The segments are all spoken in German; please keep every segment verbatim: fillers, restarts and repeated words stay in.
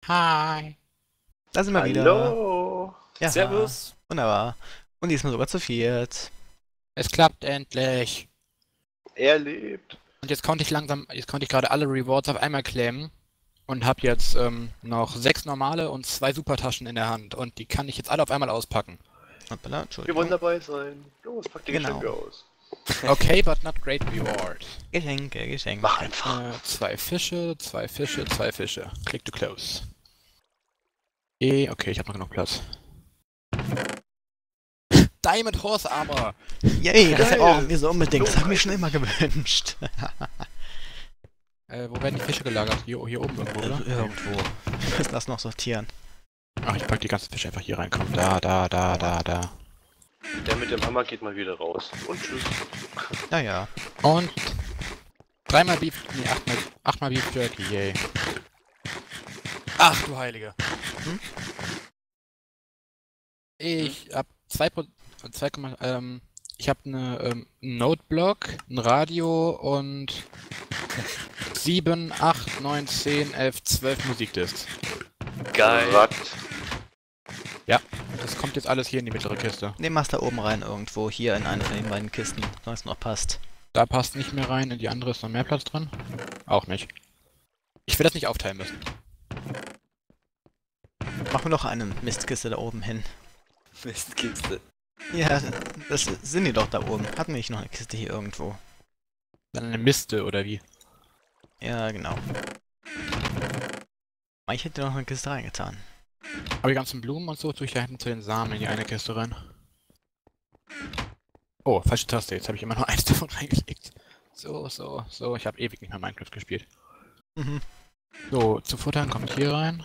Hi. Da sind wir wieder. Hallo. Ja, Servus. wunderbar. Und diesmal sogar zu viert. Es klappt endlich. Er lebt. Und jetzt konnte ich langsam, jetzt konnte ich gerade alle Rewards auf einmal claimen und habe jetzt ähm, noch sechs normale und zwei Supertaschen in der Hand und die kann ich jetzt alle auf einmal auspacken. Hoppala, Wir Entschuldigung. wollen dabei sein. Los, pack die Genau. Geschenke aus. Okay, but not great reward. Geschenke, Geschenke. Mach einfach. Äh, zwei Fische, zwei Fische, zwei Fische. Click to close. E, okay, ich habe noch genug Platz. Diamond Horse Armor! Yay, das Geil. brauchen wir so unbedingt. Das habe ich mir schon immer gewünscht. Äh, wo werden die Fische gelagert? Hier, hier oben irgendwo, oder? Irgendwo. Wir müssen das noch sortieren. Ach, ich pack die ganzen Fische einfach hier rein. Komm, da, da, da, da, da. Der mit dem Hammer geht mal wieder raus. Und tschüss. Naja. Und dreimal Beef, nee, achtmal, achtmal Beef Jerky, yay. Ach du Heilige. Hm? Ich hab zwei, Pro- zwei, ähm, ich hab eine, ähm, einen Noteblock, ein Radio und sieben, acht, neun, zehn, elf, zwölf Musikdiscs. Geil. Was? Das kommt jetzt alles hier in die mittlere Kiste. Nehmen wir es da oben rein irgendwo. Hier in eine von den beiden Kisten. Solange es noch passt. Da passt nicht mehr rein, in die andere ist noch mehr Platz drin. Auch nicht. Ich will das nicht aufteilen müssen. Machen wir noch eine Mistkiste da oben hin. Mistkiste. Ja, das sind die doch da oben. Hatten wir nicht noch eine Kiste hier irgendwo? Dann eine Miste, oder wie? Ja, genau. Ich hätte noch eine Kiste reingetan. Aber die ganzen Blumen und so tue ich da hinten zu den Samen in die eine Kiste rein. Oh, falsche Taste. Jetzt habe ich immer nur eins davon reingelegt. So, so, so. Ich habe ewig nicht mehr Minecraft gespielt. Mhm. So, zu futtern kommt hier rein.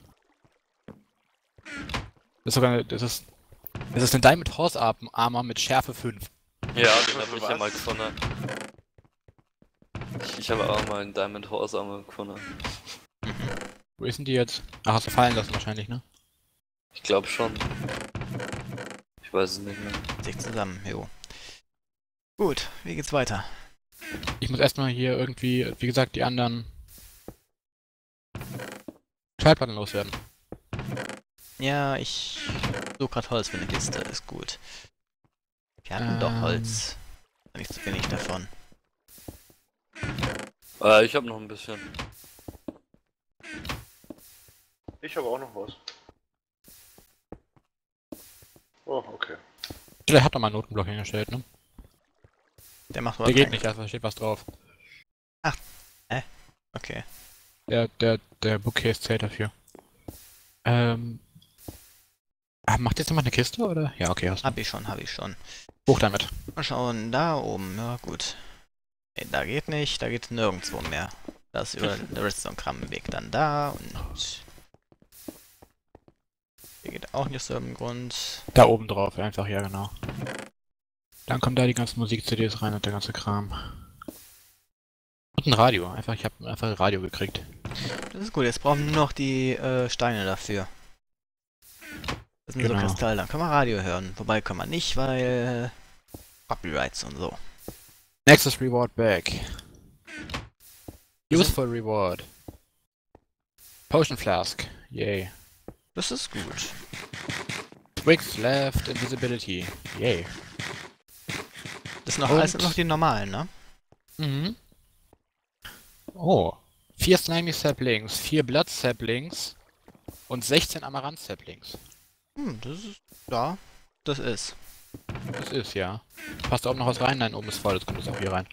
Das ist sogar eine, das ist, das ist eine Diamond Horse Armor mit Schärfe fünf. Ja, den habe ich Was? ja mal gefunden. Ich, ich habe auch mal einen Diamond Horse Armor gefunden. Wo ist denn die jetzt? Ach, hast du fallen lassen wahrscheinlich, ne? Ich glaube schon. Ich weiß es nicht mehr. Sich zusammen, jo. Gut, wie geht's weiter? Ich muss erstmal hier irgendwie, wie gesagt, die anderen Schallplatten loswerden. Ja, ich suche gerade Holz für eine Kiste, ist gut. Wir hatten Ähm. doch Holz. Nicht zu wenig davon. Äh, ich habe noch ein bisschen. Ich habe auch noch was. Oh, okay. Der hat doch mal einen Notenblock hingestellt, ne? Der macht was. Der geht nicht, da steht was drauf. Okay. Der, der, der Bookcase zählt dafür. Ähm. Ah, macht jetzt jemand eine Kiste, oder? Ja, okay, hast du. Hab ich schon, hab ich schon. Hoch damit. Mal schauen, da oben, ja gut. Nee, da geht nicht, da geht nirgendwo mehr. Das ist über den Redstone-Kram-Weg dann da und... Hier geht auch nicht aus irgendeinem Grund. Da oben drauf, einfach, ja genau. Dann kommen da die ganzen Musik-C Ds rein und der ganze Kram. Und ein Radio, einfach, ich habe einfach ein Radio gekriegt. Das ist gut, jetzt brauchen wir nur noch die äh, Steine dafür. Das sind Genau. so Kristalle, dann können wir Radio hören. Wobei können wir nicht, weil... Copyrights und so. Nexus Reward Back. Useful Reward. Potion Flask. Yay. Das ist gut. Twigs Left Invisibility. Yay. Das sind noch Und- alles noch die normalen, ne? Mhm. Oh. Vier Slimy Saplings, vier Blood Saplings und sechzehn Amaranth Saplings. Hm, das ist... Ja, das ist. Das ist ja. Passt da oben noch was rein? Nein, oben ist voll, das kommt jetzt auch hier rein.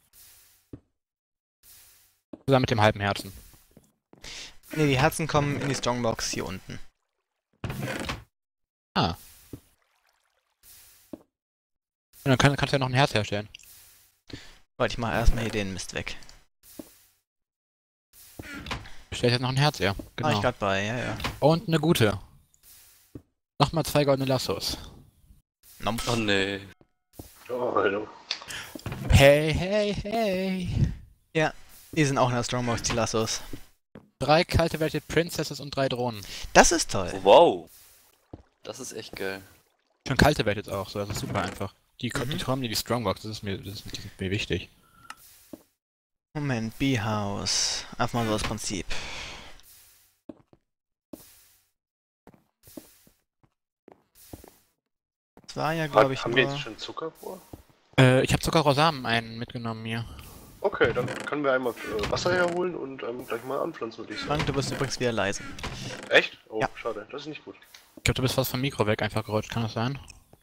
Zusammen mit dem halben Herzen. Ne, die Herzen kommen in die Strongbox hier unten. Ah. Und dann kann, kannst du ja noch ein Herz herstellen. Warte, ich mache erstmal hier den Mist weg. Stell jetzt noch ein Herz, ja. Genau. Ah, Genau. ich grad bei, ja, ja. Und eine gute. Nochmal zwei goldene Lassos. Nompf. Oh nee. Oh, hallo. Hey, hey, hey. Die sind auch in der Strongbox, die Lassos. Drei Cultivated Princesses und drei Drohnen. Das ist toll. Wow. Das ist echt geil. Schon Cultivated auch, so, das ist super einfach. Die, ko- Mhm. die kommen in die Strongbox, das ist mir, das ist mir wichtig. Moment, B-House. Einfach mal so das Prinzip. Das war ja, glaube ich, Haben wir nur... jetzt schon Zucker vor? Äh, ich habe Zuckerrohrsamen einen mitgenommen hier. Okay, dann können wir einmal äh, Wasser herholen und ähm, gleich mal anpflanzen, würde ich sagen. Frank, du bist übrigens wieder leise. Echt? Oh, Ja. schade. Das ist nicht gut. Ich glaube, du bist fast vom Mikro weg einfach gerutscht, kann das sein?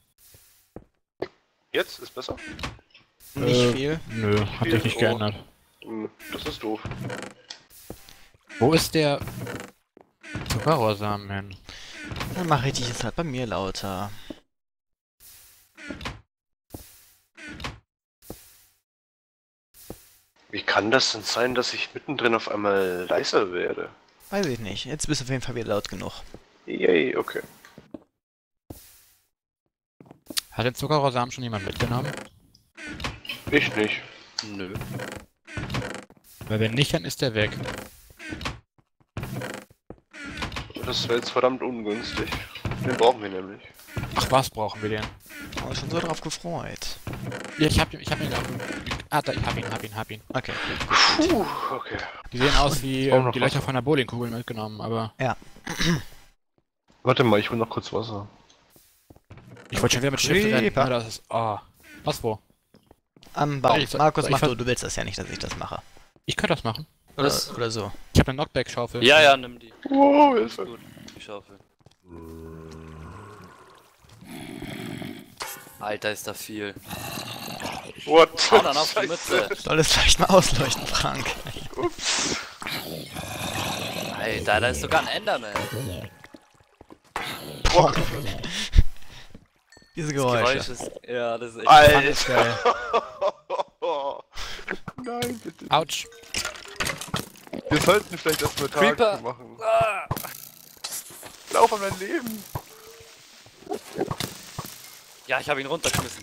Jetzt ist besser? Nicht Äh, viel. Nö, hat viel? sich nicht Oh. geändert. Hm, das ist doof. Wo ist der Zuckerrohrsamen hin? Dann mache ich dich jetzt halt bei mir lauter. Wie kann das denn sein, dass ich mittendrin auf einmal leiser werde? Weiß ich nicht. Jetzt bist du auf jeden Fall wieder laut genug. Yay, okay. Hat den Zuckerrohrsamen schon jemand mitgenommen? Ich nicht. Nö. Weil wenn nicht, dann ist der weg. Das wäre jetzt verdammt ungünstig. Den brauchen wir nämlich. Ach, was brauchen wir denn? Oh, schon so drauf gefreut. Ja, ich hab, ich hab ihn auch... Ah, da, ich hab ihn, hab ihn, hab ihn. Okay. Puh, okay. Die sehen aus wie brauchen ähm, noch die Löcher Wasser. von der Bowlingkugel mitgenommen, aber... Warte mal, ich hol noch kurz Wasser. Ich wollte schon wieder mit Schiff rennen. Creeper. Ja, das ist... Oh. Was, wo? Am Baum. Ich soll- Markus, soll ich mach ver- du. Du willst das ja nicht, dass ich das mache. Ich könnte das machen. Oder, Was? oder so. Ich habe eine Knockback-Schaufel. Ja, ja, nimm die. Wow, Hilfe. Gut, die Schaufel. Alter, ist da viel. What? Hau dann auf die Mütze. Soll es vielleicht mal ausleuchten, Frank? Ups. Alter, da ist sogar ein Enderman. Boah. Diese Das Geräusche. Geräusch ist... Ja, das ist echt... Alter. Geil. Nein, bitte. Autsch. Wir sollten vielleicht erstmal Creeper. Tag machen. Ah! Lauf an mein Leben. Ja, ich habe ihn runtergeschmissen.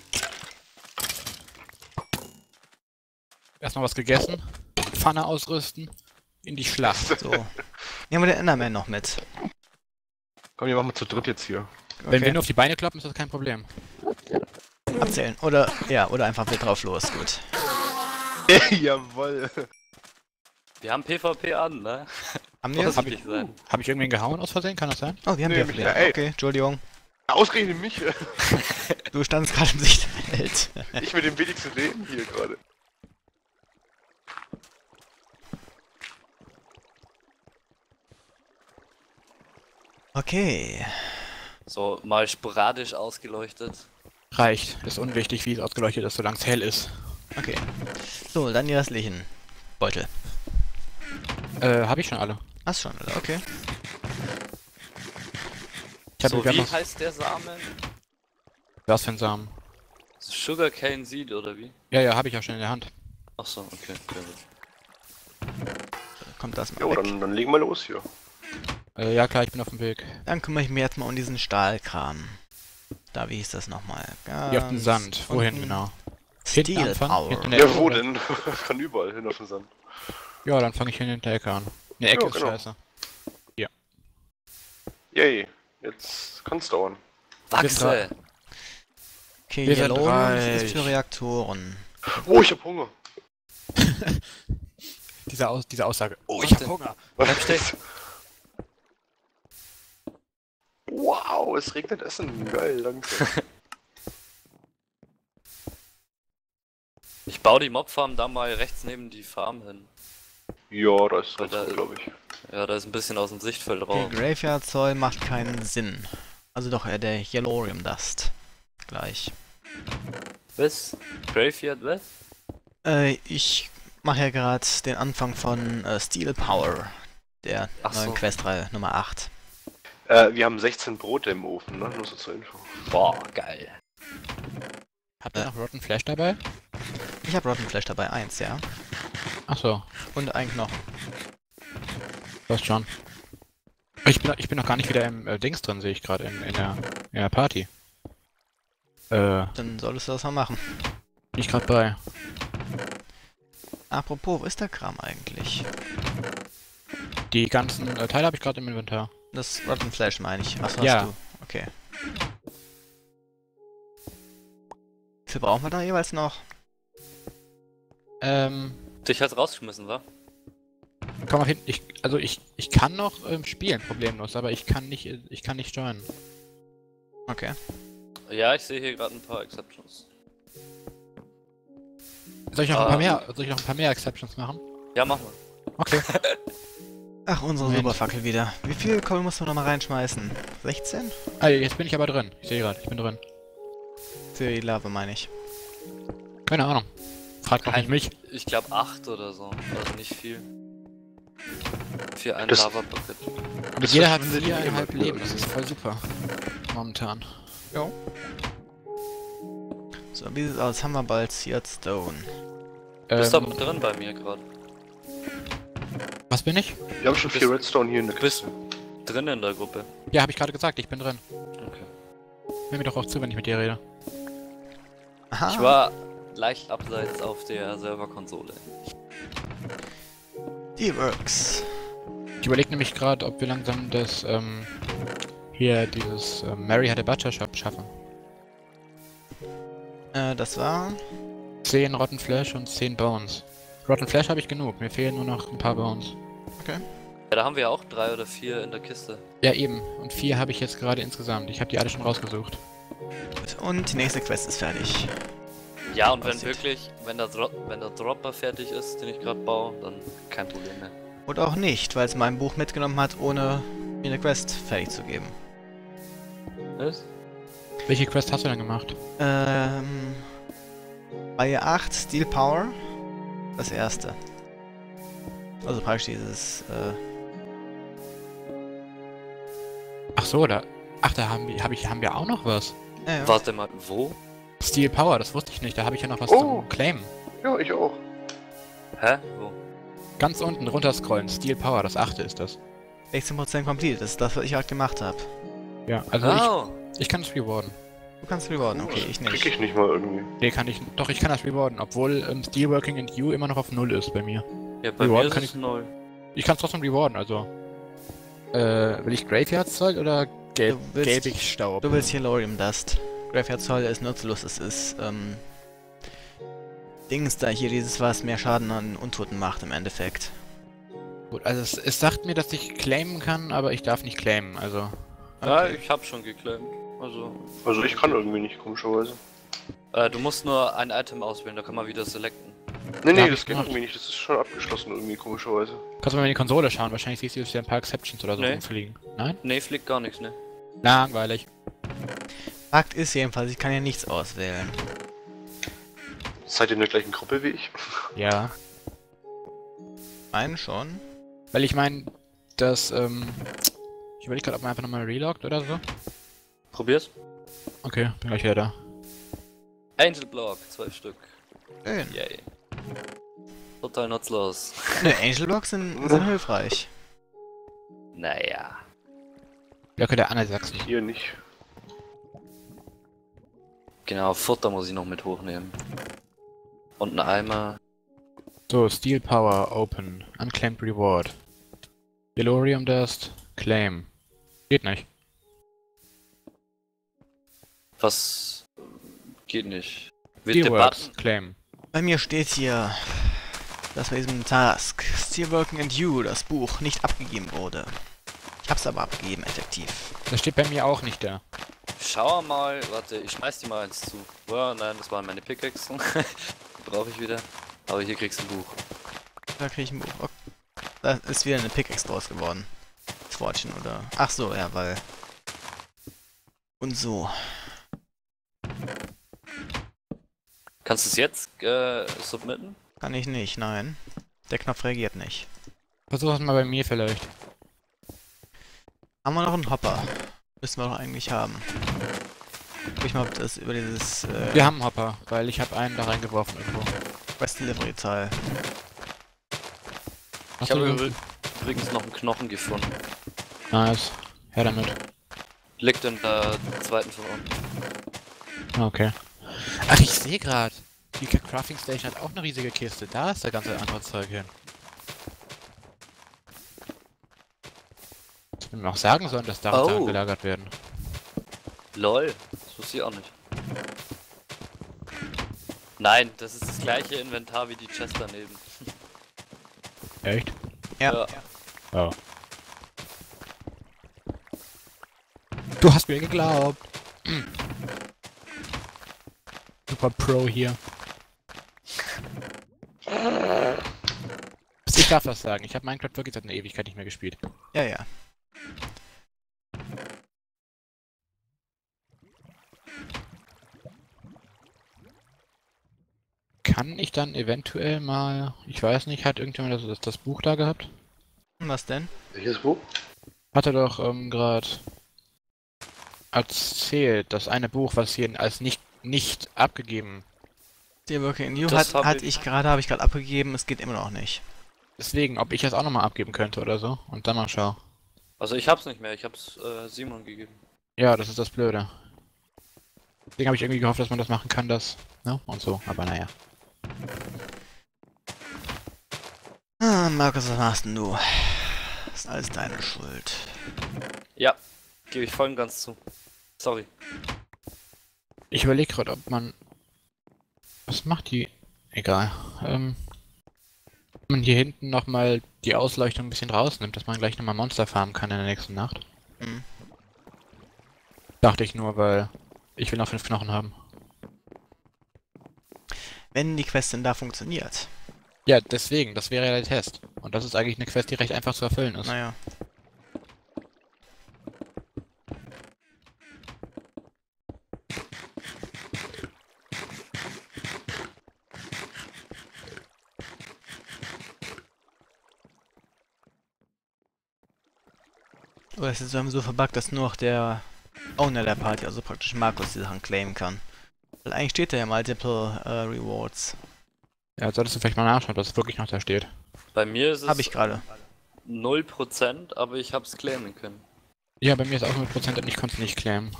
Erstmal was gegessen. Pfanne ausrüsten. In die Schlacht. So. Nehmen wir den Enderman noch mit. Komm, wir machen mal zu dritt jetzt hier. Wenn wir Okay. nur auf die Beine kloppen, ist das kein Problem. Abzählen. Oder, ja, oder einfach wieder drauf los. Gut. Jawoll. Wir haben PvP an, ne? Haben wir? Vorsichtig sein. Habe ich irgendwen gehauen aus Versehen? Kann das sein? Oh, wir haben Nee, wir mich- wieder. ey. Okay, Entschuldigung. Ausgerechnet mich. Du standst gerade im Sichtfeld. Ich mit dem wenigsten Leben hier gerade. Okay. So, mal sporadisch ausgeleuchtet. Reicht. Ist unwichtig, wie es ausgeleuchtet ist, solange es hell ist. Okay. So, dann die restlichen Beutel. Äh, habe ich schon alle. Hast schon, oder? Okay. Ich habe So, gerade wie noch... heißt der Samen? Was für ein Samen? Sugarcane Seed oder wie? Ja, ja, habe ich ja schon in der Hand. Achso, okay. Sehr gut. Dann kommt das mal Jo, weg. dann, dann legen wir los hier. Äh, ja klar, ich bin auf dem Weg. Dann kümmere ich mich jetzt mal um diesen Stahlkram. Da, wie hieß das nochmal? Hier auf dem Ganz Sand. Wohin unten. genau? Hinten Steel anfangen? Power. Hinten in der Ja, Ecke, wo oder? denn? Kann überall hin auf den Sand. Ja, dann fange ich hier in der Ecke an. In der Ecke Ja, ist genau. scheiße. Yay. Jetzt kann's dauern. Wachse! Okay, Wir sind Yellow reich. ist für Reaktoren. Oh, ich hab Hunger. Diese, Aus diese Aussage. Oh, Was ich hab denn? Hunger. Was steht? Wow, es regnet Essen. Geil, danke. Ich baue die Mobfarm da mal rechts neben die Farm hin. Ja, da ist ganz Da- gut, glaube ich. Ja, da ist ein bisschen aus dem Sichtfeld Der raus. Graveyard Soil macht keinen Sinn. Also doch eher der Yellorium Dust. Gleich. Was? Graveyard, was? Äh, ich mache ja gerade den Anfang von äh, Steel Power. Der Ach neuen so. Questreihe Nummer acht. Äh, wir haben sechzehn Brote im Ofen, ne? Nur so zur Info. Boah, geil. Habt ihr Äh. noch Rotten Flash dabei? Ich habe Rotten Flash dabei, eins, ja. Ach so, Und einen Knochen. passt schon. Ich bin, ich bin noch gar nicht wieder im äh, Dings drin, sehe ich gerade in, in, der, in der Party. Äh, Dann solltest du das mal machen. bin ich gerade bei. Apropos, wo ist der Kram eigentlich? Die ganzen äh, Teile habe ich gerade im Inventar. Das Rotten Flash meine ich. Achso, Ja. hast du. Okay. Wie viel brauchen wir da jeweils noch? Ähm, Dich hat's rausgeschmissen, wa? komm mal hin. Ich, also ich, ich kann noch ähm, spielen, problemlos, aber ich kann nicht, äh, ich kann nicht joinen. Okay. Ja, ich sehe hier gerade ein paar Exceptions. Soll ich noch Ah. ein paar mehr, soll ich noch ein paar mehr Exceptions machen? Ja, mach mal. Okay. Ach, unsere Moment. Superfackel wieder. Wie viel Kohle musst du noch mal reinschmeißen? sechzehn? Ah, jetzt bin ich aber drin. Ich sehe gerade, ich bin drin. Für die Lava meine ich. Keine Ahnung. Fragt doch nicht mich. Ich glaube acht oder so. Also nicht viel. Für ein Das- Lava-Bucket. Und Das jeder hat verschwindet immer viereinhalb wieder. Leben. Das ist voll super. Momentan. Jo. So, wie sieht's aus? Haben wir bald Seared Stone. Du bist Ähm, aber drin bei mir gerade. was bin ich? Wir haben schon Du vier bist- Redstone hier in der Du bist Kiste. drin in der Gruppe. Ja, habe ich gerade gesagt, ich bin drin. Okay. Hör mir doch auch zu, wenn ich mit dir rede. Aha. Ich war leicht abseits auf der Serverkonsole. Die Works. Ich überlege nämlich gerade, ob wir langsam das, ähm, hier dieses ähm, Mary had a Butcher Shop schaffen. Äh, das war... zehn Rotten Flesh und zehn Bones. Rotten Flesh habe ich genug, mir fehlen nur noch ein paar Bones. Okay. Ja, da haben wir auch drei oder vier in der Kiste. Ja, eben. Und vier habe ich jetzt gerade insgesamt. Ich habe die alle schon rausgesucht. Gut. Und die nächste Quest ist fertig. Ja, und wenn Aussieht. wirklich, wenn der, Dro wenn der Dropper fertig ist, den ich gerade baue, dann kein Problem mehr. Oder auch nicht, weil es mein Buch mitgenommen hat, ohne mir eine Quest fertig zu geben. Was? Welche Quest hast du denn gemacht? Ähm... Reihe acht, Steel Power. Das erste. Also praktisch dieses, äh... Ach so, da. Ach, da haben wir, hab ich, haben wir auch noch was. Ja, ja. Warte mal, wo? Steel Power, das wusste ich nicht. Da habe ich ja noch was Oh. zum Claimen. Ja, ich auch. Hä? Wo? Ganz unten runterscrollen. Steel Power, das achte ist das. sechzehn Prozent complete, das ist das, was ich halt gemacht habe. Ja, also Oh, ich, ich kann es rewarden. Du kannst rewarden, okay, ich Krieg nicht. ich nicht mal irgendwie. Nee, kann ich. Doch, ich kann das rewarden, obwohl ähm, Steelworking and You immer noch auf null ist bei mir. ja, bei Reward mir ist kann es ich- null. Ich kann es trotzdem rewarden, also. Äh, will ich Graveyard Zoll oder gelb, Du willst- gelbig Staub? Du willst hier Lorium Dust. Graveyard Zoll ist nutzlos, es ist, ähm... Dings da hier, dieses was mehr Schaden an Untoten macht im Endeffekt. Gut, also es, es sagt mir, dass ich claimen kann, aber ich darf nicht claimen, also. Ja, Okay. ich hab schon geclaimt. Also, Also ich kann irgendwie nicht, komischerweise. äh, du musst nur ein Item auswählen, da kann man wieder selecten. Nee, Ja, nee, hab das ich geht gemacht. irgendwie nicht. Das ist schon abgeschlossen irgendwie, komischerweise. Kannst du mal in die Konsole schauen, wahrscheinlich siehst du jetzt wieder ein paar Exceptions oder so Nee. rumfliegen. Nein? Nee, fliegt gar nichts, ne? Langweilig. Fakt ist jedenfalls, ich kann ja nichts auswählen. Seid ihr in der gleichen Gruppe wie ich? Ja. Einen schon. Weil ich meine, dass, ähm. Ich überlege gerade, ob man einfach nochmal reloggt oder so. Probier's. Okay, bin gleich wieder da. Angel Block, zwölf Stück. Schön. Yay. Total nutzlos. Ne, Angel Blocks sind, sind hilfreich. Naja. Blöcke der Angelsächsen. Hier nicht. Genau, Futter muss ich noch mit hochnehmen. Und einen Eimer. So, Steel Power, Open. Unclaimed Reward. Delorium Dust, Claim. Geht nicht. Was geht nicht? Wird der Steelworks, Button? Claim. Bei mir steht hier, dass bei diesem Task Steelworking and You, das Buch, nicht abgegeben wurde. Ich hab's aber abgegeben, effektiv. Das steht bei mir auch nicht da. Schau mal, warte, ich schmeiß dir mal eins zu. Oh, nein, das waren meine Pickaxe. Brauche ich wieder. Aber hier kriegst du ein Buch. Da krieg ich ein Buch. Okay. Da ist wieder eine Pickaxe draus geworden. Das Fortune oder... Ach so, ja, weil... Und so. Kannst du es jetzt äh, submitten? Kann ich nicht, nein. Der Knopf reagiert nicht. Versuch es mal bei mir vielleicht. Haben wir noch einen Hopper? Müssen wir doch eigentlich haben. Guck ich mal, ob das über dieses äh, Wir haben einen Hopper, weil ich habe einen da reingeworfen irgendwo. Quest Delivery Teil. Ich habe übr- übrigens noch einen Knochen gefunden. Nice. Her damit. Liegt in der zweiten von unten. Okay. Ach, ich sehe gerade. Die Crafting Station hat auch eine riesige Kiste. Da ist der ganze andere Zeug hin. Ich hätte mir auch sagen sollen, dass da Oh. Sachen gelagert werden. Lol, das wusste ich auch nicht. Nein, das ist das gleiche Inventar wie die Chest daneben. Echt? Ja. Oh. Du hast mir geglaubt. Super Pro hier. Ich darf das sagen, ich habe Minecraft wirklich seit einer Ewigkeit nicht mehr gespielt. Ja, ja. Kann ich dann eventuell mal, ich weiß nicht, hat irgendjemand das, das Buch da gehabt? Was denn? Welches Buch? Hat er doch ähm, gerade erzählt, das eine Buch, was hier als nicht, nicht abgegeben. Der Working New Das hat, hab hat ich- ich gerade, habe ich gerade abgegeben, es geht immer noch nicht. Deswegen, ob ich das auch nochmal abgeben könnte oder so. Und dann mal schau. Also ich hab's nicht mehr, ich hab's äh, Simon gegeben. Ja, das ist das Blöde. Deswegen habe ich irgendwie gehofft, dass man das machen kann, das. Ne? Und so, aber naja. Ah, Markus, was machst denn du? Das ist alles deine Schuld. Ja, gebe ich voll und ganz zu. Sorry. Ich überlege gerade, ob man. Was macht die? Egal. Ähm. Ob man hier hinten nochmal die Ausleuchtung ein bisschen rausnimmt, dass man gleich nochmal Monster farmen kann in der nächsten Nacht. Hm. Dachte ich nur, weil ich will noch fünf Knochen haben. Wenn die Quest denn da funktioniert. Ja, deswegen, das wäre ja der Test. Und das ist eigentlich eine Quest, die recht einfach zu erfüllen ist. Naja. Oder ist jetzt so verbuggt, dass nur noch der Owner der Party, also praktisch Markus, die Sachen claimen kann. Weil eigentlich steht da ja Multiple äh, Rewards. Ja, solltest du vielleicht mal nachschauen, dass es wirklich noch da steht. Bei mir ist es Habe ich gerade. null Prozent, aber ich hab's claimen können. Ja, bei mir ist auch null Prozent und ich konnte es nicht claimen.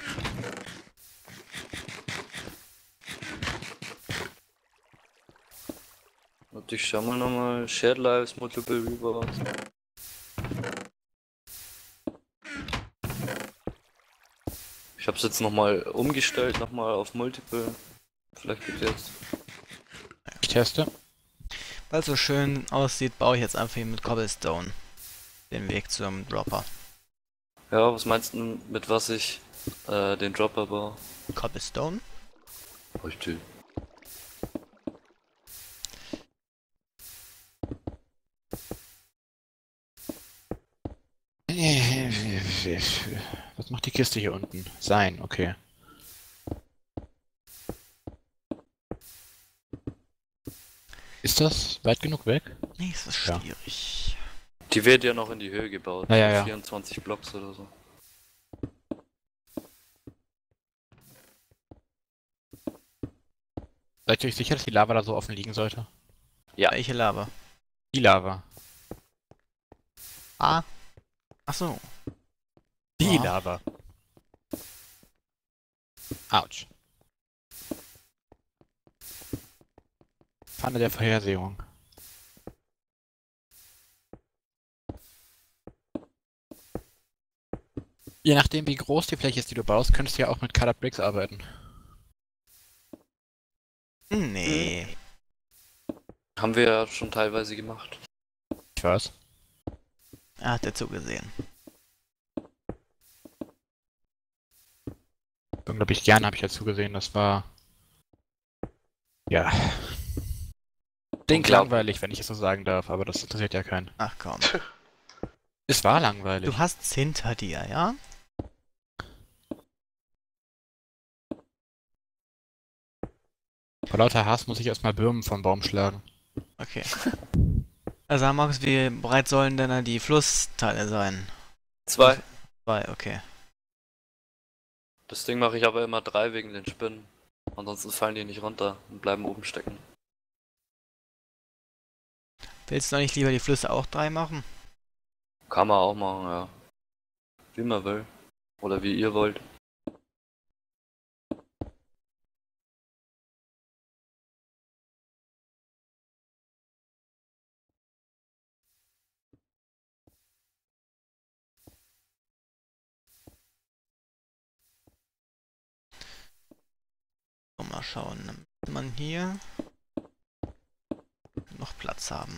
Und ich schau mal nochmal. Shared Lives, Multiple Rewards. Ich hab's jetzt nochmal umgestellt, nochmal auf Multiple. Vielleicht geht jetzt. Äh, Ich teste. Weil es so schön aussieht, baue ich jetzt einfach hier mit Cobblestone den Weg zum Dropper. Ja, was meinst du mit was ich äh, den Dropper baue? Cobblestone? Richtig. Was macht die Kiste hier unten? Sein, okay. Ist das weit genug weg? Nee, es ist Ja. schwierig. Die wird ja noch in die Höhe gebaut. Ja, ja, ja. vierundzwanzig Blocks oder so. Seid ihr euch sicher, dass die Lava da so offen liegen sollte? Ja. Welche Lava? Die Lava. Ah. Ach so. Die Ja. Lava. Autsch. Pfanne der Vorhersehung. Je nachdem, wie groß die Fläche ist, die du baust, könntest du ja auch mit Colored Bricks arbeiten. Nee. Haben wir ja schon teilweise gemacht. Ich weiß. Er hat dazu gesehen. Unglaublich gerne habe ich dazu gesehen, das war... Ja... Ding Unglaublich. langweilig, wenn ich es so sagen darf, aber das interessiert ja keinen. Ach komm. Es war langweilig. Du hast's hinter dir, ja? Vor lauter Hass muss ich erstmal Birnen vom Baum schlagen. Okay. Also Markus, wie breit sollen denn da die Flussteile sein? Zwei. Zwei, okay. Das Ding mache ich aber immer drei wegen den Spinnen. Ansonsten fallen die nicht runter und bleiben oben stecken. Willst du nicht lieber die Flüsse auch drei machen? Kann man auch machen, ja. Wie man will. Oder wie ihr wollt. So, mal schauen. Dann müsste man hier noch Platz haben.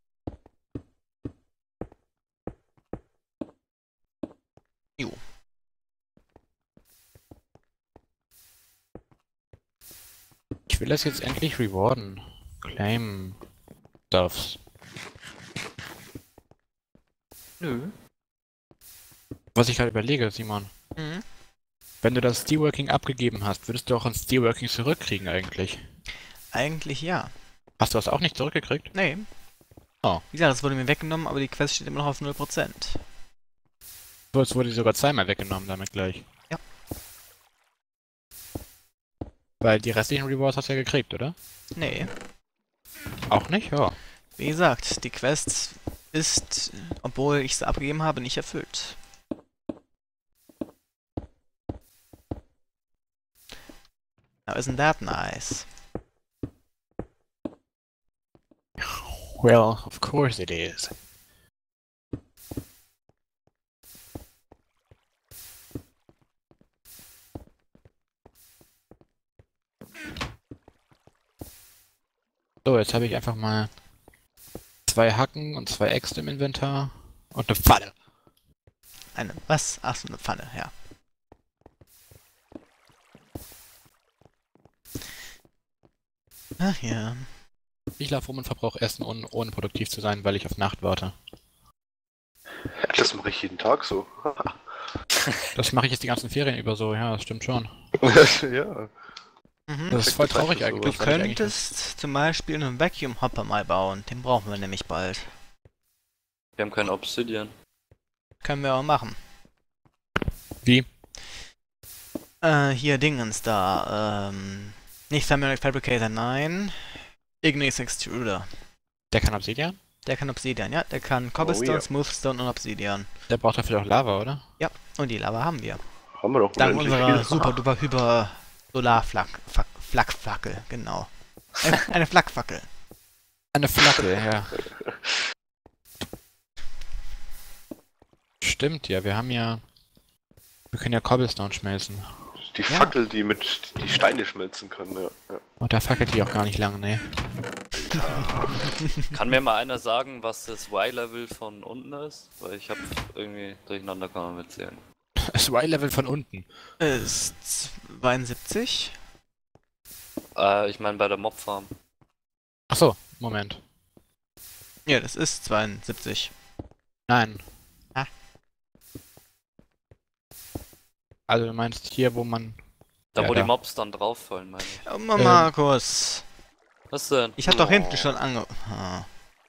Jo. Ich will das jetzt endlich rewarden. Claim Stuffs. Nö. Was ich gerade überlege, Simon. Mhm. Wenn du das Steelworking abgegeben hast, würdest du auch ein Steelworking zurückkriegen eigentlich. Eigentlich ja. Hast du das auch nicht zurückgekriegt? Nee. Oh. Wie gesagt, das wurde mir weggenommen, aber die Quest steht immer noch auf null Prozent. So, jetzt wurde die sogar zweimal weggenommen damit gleich. Ja. Weil die restlichen Rewards hast du ja gekriegt, oder? Nee. Auch nicht? Ja. Wie gesagt, die Quest ist, obwohl ich sie abgegeben habe, nicht erfüllt. Now isn't that nice? Well, of course it is. So, jetzt habe ich einfach mal zwei Hacken und zwei Äxte im Inventar und eine Pfanne. Eine, was? Ach so, eine Pfanne, ja. Ach ja. Ich laufe rum und verbrauche Essen, ohne, ohne produktiv zu sein, weil ich auf Nacht warte. Ja, das mache ich jeden Tag so. Das mache ich jetzt die ganzen Ferien über so, ja, das stimmt schon. Ja. Mhm. Das ist voll traurig Du Du eigentlich. weil ich eigentlich- könntest zum Beispiel einen Vacuum Hopper mal bauen. Den brauchen wir nämlich bald. Wir haben keinen Obsidian. Können wir auch machen. Wie? Äh, hier Dingens da. Ähm, nicht Thermal Fabricator, nein. Ignis Extruder. Der kann Obsidian? Der kann Obsidian, ja. Der kann Cobblestone, ja. Smoothstone und Obsidian. Der braucht dafür doch Lava, oder? Ja, und die Lava haben wir. Haben wir doch Dank unendlich unserer viel. super duper hyper Solarflakfackel, genau. Eine, eine Flakfackel. Eine Flagge, ja. Stimmt, ja, wir haben ja... Wir können ja Cobblestone schmelzen. Die Ja. Fackel, die mit die Steine schmelzen kann, ja. ja. Und da fackelt die auch gar nicht lange, ne? Kann mir mal einer sagen, was das Y-Level von unten ist? Weil ich habe irgendwie durcheinander kann man mitzählen. Das Y-Level von unten. Ist zweiundsiebzig. Äh, ich meine bei der Mobfarm. Achso, Moment. Ja, das ist zweiundsiebzig. Nein. Ah. Also du meinst hier, wo man... Da Ja, wo da. die Mobs dann drauffallen, meine ich. Oh, Markus. Was denn? Ich hab doch Oh. hinten schon ange... Ah.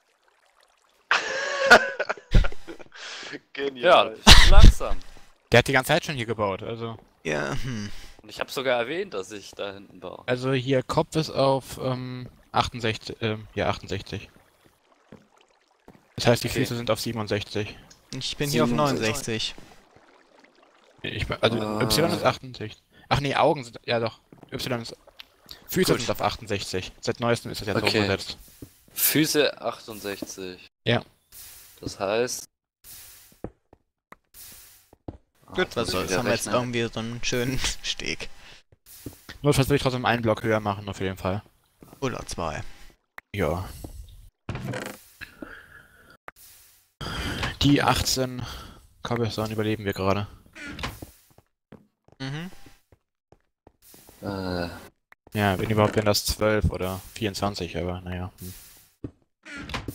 Ja, Genial. langsam. Der hat die ganze Zeit schon hier gebaut, also... Ja, hm. Und ich habe sogar erwähnt, dass ich da hinten baue. Also hier Kopf ist auf ähm, achtundsechzig, ähm, ja achtundsechzig. Das heißt, die Okay. Füße sind auf siebenundsechzig. Ich bin hier auf siebenundsechzig. neunundsechzig. Ich, also Ah. Y ist achtundsechzig. Ach nee, Augen sind, ja doch. Y ist... Füße Gut. sind auf achtundsechzig. Seit neuestem ist das ja so Okay. gesetzt. Füße achtundsechzig. Ja. Das heißt... Ah, Gut, jetzt was muss ich soll's. wieder Haben wir jetzt rechnen. irgendwie so einen schönen Steg. Notfalls will ich trotzdem einen Block höher machen, auf jeden Fall. Oder zwei. Ja. Die achtzehn Cobblestone überleben wir gerade. Mhm. Äh, Ja, wenn überhaupt, wenn das zwölf oder vierundzwanzig, aber naja. Hm.